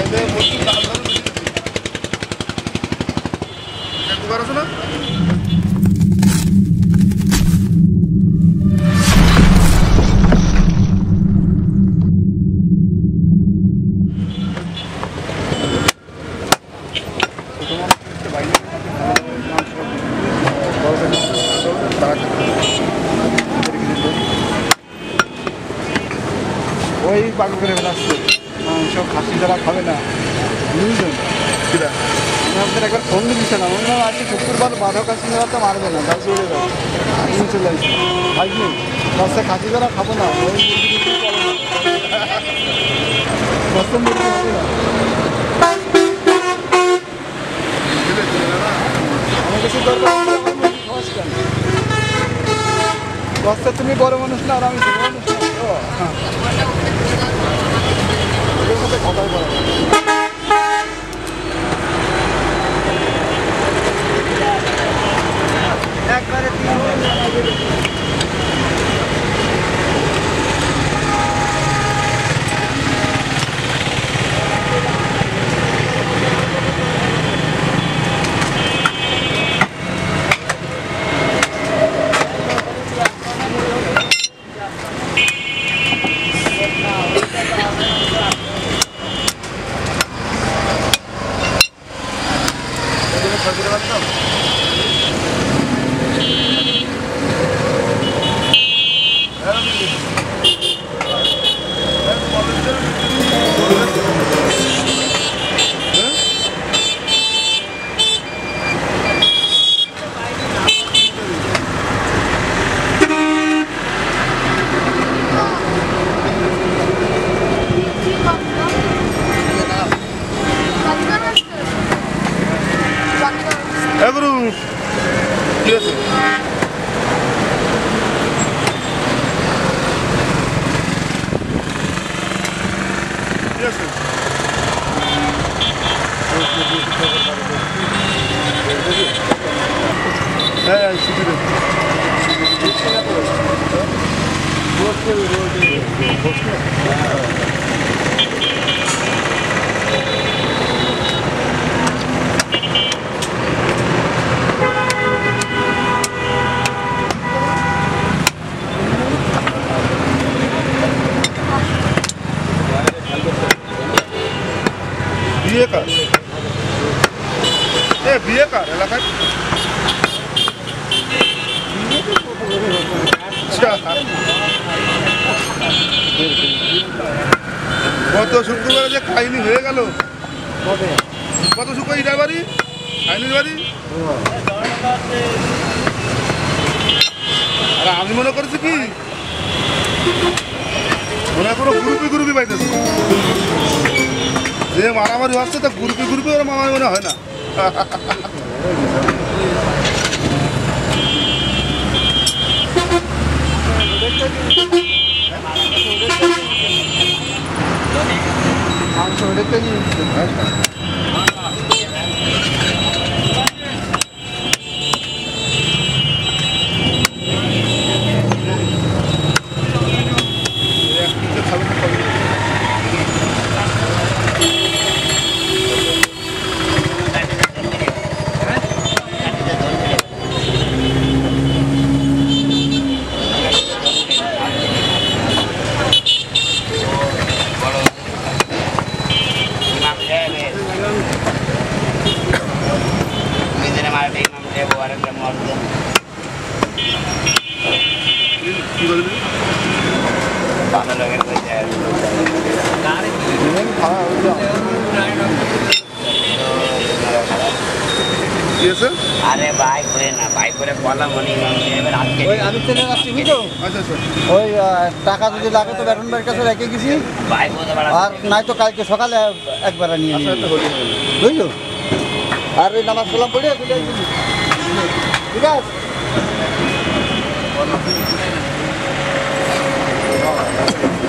ওই পাগল করে ফেলাচ্ছে মাংস খাসি যারা খাবে না বুঝলেন আপনার একবার ফোন দিচ্ছে না মনে হয় আজকে শুক্রবার বাধক খাসি যারা তো মারবে না তাই চলে যাবে আমি চলে আসছি ভাই রাস্তা খাসি যারা খাবো না ওই মুরগি চলে না রাস্তা মুরগি হবে না আমার কাছে দরকার খাওয়াস কেন রাস্তা তুমি বড় মানুষ না আর আমি ছোট মানুষ না ওদের সাথে কথাই বলা একবারে কত শুক্রবারে যে খাইনি হয়ে গেল কত শুক্র ইটার বাড়ি খাইনির বাড়ি আর আমি মনে করছি কি মনে করো গ্রুপি পাইতেছে যে মারামারি হচ্ছে তা গ্রুপি ওরা মামারি মনে হয় না মাংস ওদেরটা নিয়ে আরে বাইক করে না বাইক করে পলা মনে ওই আমি চলে যাচ্ছি বুঝছো ওই টাকা যদি লাগে তো বেতন বাড়ির কাছে রেখে গেছি আর নাই তো কালকে সকালে একবার নিয়ে বুঝলো আর ওই নামাজ সালাম পড়ে চলে আসছি ঠিক আছে